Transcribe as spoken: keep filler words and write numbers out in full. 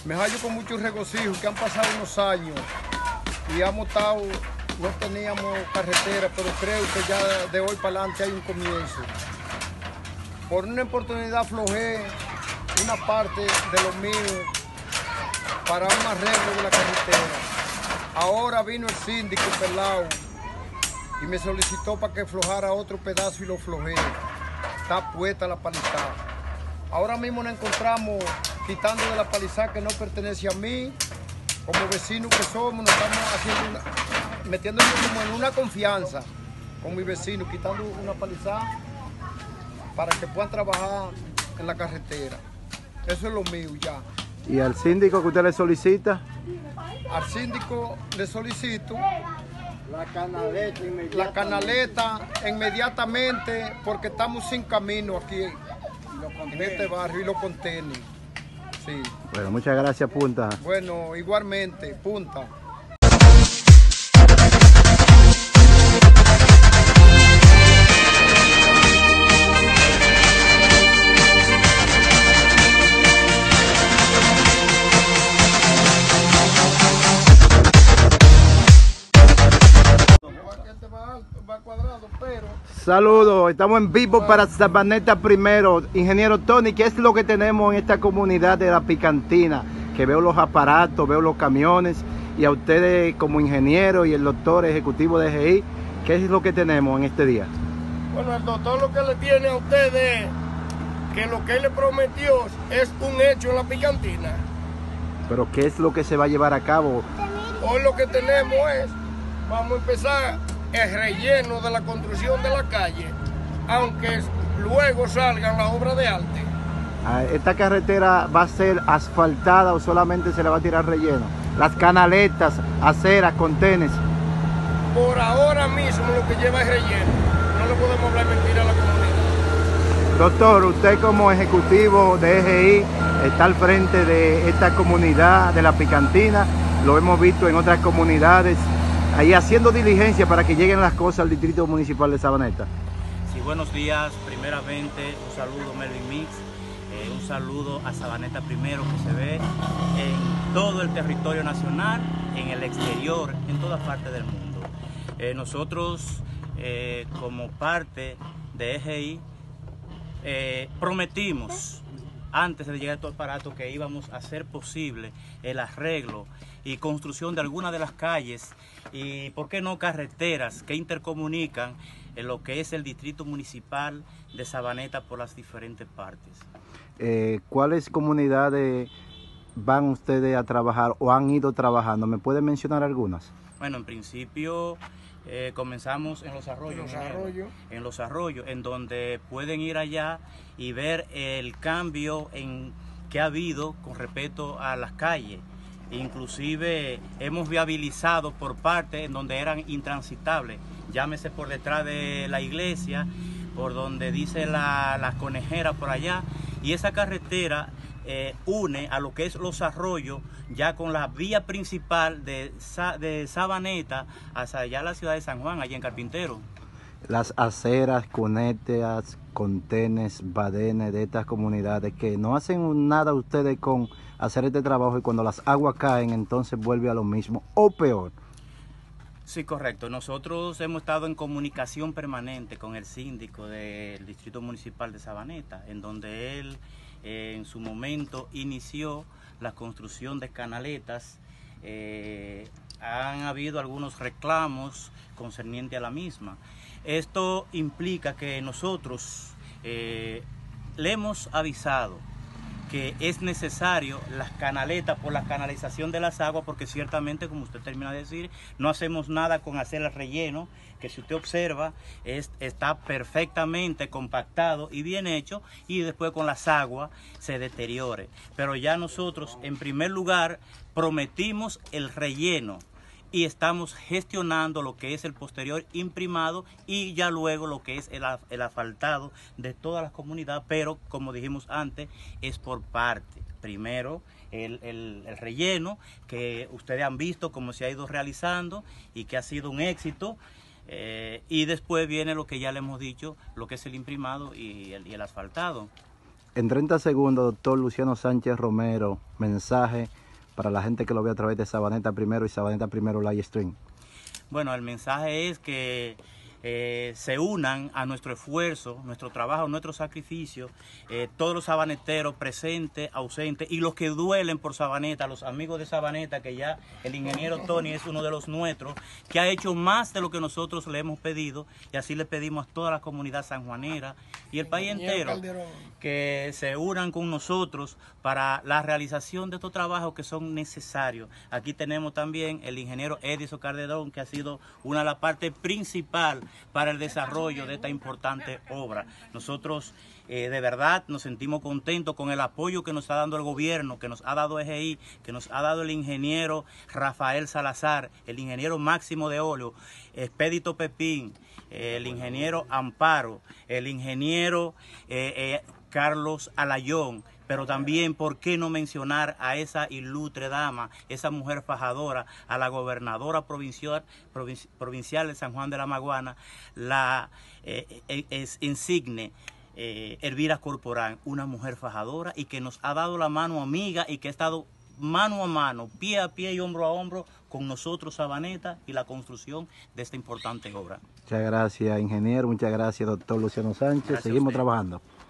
Me hallo con mucho regocijo que han pasado unos años y hemos estado, no teníamos carretera, pero creo que ya de hoy para adelante hay un comienzo. Por una oportunidad aflojé una parte de lo mío para un arreglo de la carretera. Ahora vino el síndico pelado y me solicitó para que aflojara otro pedazo y lo aflojé. Está puesta la palizada. Ahora mismo nos encontramos quitando de la palizada que no pertenece a mí. Como vecinos que somos, nos estamos haciendo una, metiéndonos como en una confianza con mis vecinos, quitando una palizada para que puedan trabajar en la carretera. Eso es lo mío ya. ¿Y al síndico que usted le solicita? Al síndico le solicito La canaleta inmediatamente. la canaleta inmediatamente porque estamos sin camino aquí en este barrio y lo contienen. Sí. Bueno, muchas gracias, Punta. Bueno, igualmente, Punta. Saludos, estamos en vivo para Sabaneta Primero. Ingeniero Tony, ¿qué es lo que tenemos en esta comunidad de La Picantina? Que veo los aparatos, veo los camiones, y a ustedes como ingeniero y el doctor ejecutivo de G I, ¿qué es lo que tenemos en este día? Bueno, el doctor lo que le tiene a ustedes que lo que él le prometió es un hecho en La Picantina. Pero ¿qué es lo que se va a llevar a cabo? Hoy lo que tenemos es, vamos a empezar el relleno de la construcción de la calle, aunque luego salgan las obras de arte. ¿Esta carretera va a ser asfaltada o solamente se le va a tirar relleno? Las canaletas, aceras, contenes. Por ahora mismo lo que lleva es relleno. No le podemos hablar mentira a la comunidad. Doctor, usted como ejecutivo de G I está al frente de esta comunidad de La Picantina. Lo hemos visto en otras comunidades, ahí haciendo diligencia para que lleguen las cosas al Distrito Municipal de Sabaneta. Sí, buenos días. Primeramente, un saludo Melvin Mix, eh, un saludo a Sabaneta Primero, que se ve en todo el territorio nacional, en el exterior, en todas partes del mundo. Eh, nosotros, eh, como parte de G I, eh, prometimos antes de llegar a todo aparato que íbamos a hacer posible el arreglo y construcción de algunas de las calles y, ¿por qué no, carreteras que intercomunican en lo que es el distrito municipal de Sabaneta por las diferentes partes? Eh, ¿Cuáles comunidades van ustedes a trabajar o han ido trabajando? ¿Me pueden mencionar algunas? Bueno, en principio eh, comenzamos en Los Arroyos, Los Arroyos. en Los Arroyos, en donde pueden ir allá y ver el cambio en que ha habido con respecto a las calles. Inclusive hemos viabilizado por partes en donde eran intransitables, llámese por detrás de la iglesia, por donde dice la, la conejera por allá, y esa carretera eh, une a lo que es Los Arroyos ya con la vía principal de, de Sabaneta hacia allá la ciudad de San Juan, allá en Carpintero. Las aceras, cunetas, contenes, badenes de estas comunidades que no hacen nada ustedes con hacer este trabajo, y cuando las aguas caen entonces vuelve a lo mismo o peor. Sí, correcto. Nosotros hemos estado en comunicación permanente con el síndico del Distrito Municipal de Sabaneta, en donde él eh, en su momento inició la construcción de canaletas. Eh, han habido algunos reclamos concernientes a la misma. Esto implica que nosotros eh, le hemos avisado que es necesario las canaletas por la canalización de las aguas, porque ciertamente, como usted termina de decir, no hacemos nada con hacer el relleno, que si usted observa es, está perfectamente compactado y bien hecho, y después con las aguas se deteriore. Pero ya nosotros, en primer lugar, prometimos el relleno y estamos gestionando lo que es el posterior imprimado y ya luego lo que es el, el asfaltado de todas las comunidades, pero como dijimos antes, es por parte. Primero el, el, el relleno, que ustedes han visto cómo se ha ido realizando y que ha sido un éxito, eh, y después viene lo que ya le hemos dicho, lo que es el imprimado y el, y el asfaltado. En treinta segundos, doctor Luciano Sánchez Romero, mensaje para la gente que lo ve a través de Sabaneta Primero y Sabaneta Primero Live Stream. Bueno, el mensaje es que eh, se unan a nuestro esfuerzo, nuestro trabajo, nuestro sacrificio, eh, todos los sabaneteros presentes, ausentes y los que duelen por Sabaneta, los amigos de Sabaneta, que ya el ingeniero Tony es uno de los nuestros, que ha hecho más de lo que nosotros le hemos pedido, y así le pedimos a toda la comunidad sanjuanera y el país entero que se unan con nosotros para la realización de estos trabajos que son necesarios. Aquí tenemos también el ingeniero Edison Calderón, que ha sido una de las partes principales para el desarrollo de esta importante obra. Nosotros eh, de verdad nos sentimos contentos con el apoyo que nos está dando el gobierno, que nos ha dado E G I, que nos ha dado el ingeniero Rafael Salazar, el ingeniero Máximo de Olio, Expedito Pepín, eh, el ingeniero Amparo, el ingeniero eh, eh, Carlos Alayón, pero también, ¿por qué no mencionar a esa ilustre dama, esa mujer fajadora, a la gobernadora provincial, provinci, provincial de San Juan de la Maguana, la eh, es insigne eh, Elvira Corporán, una mujer fajadora y que nos ha dado la mano amiga y que ha estado mano a mano, pie a pie y hombro a hombro con nosotros, Sabaneta, y la construcción de esta importante obra. Muchas gracias, ingeniero. Muchas gracias, doctor Luciano Sánchez. Gracias. Seguimos trabajando.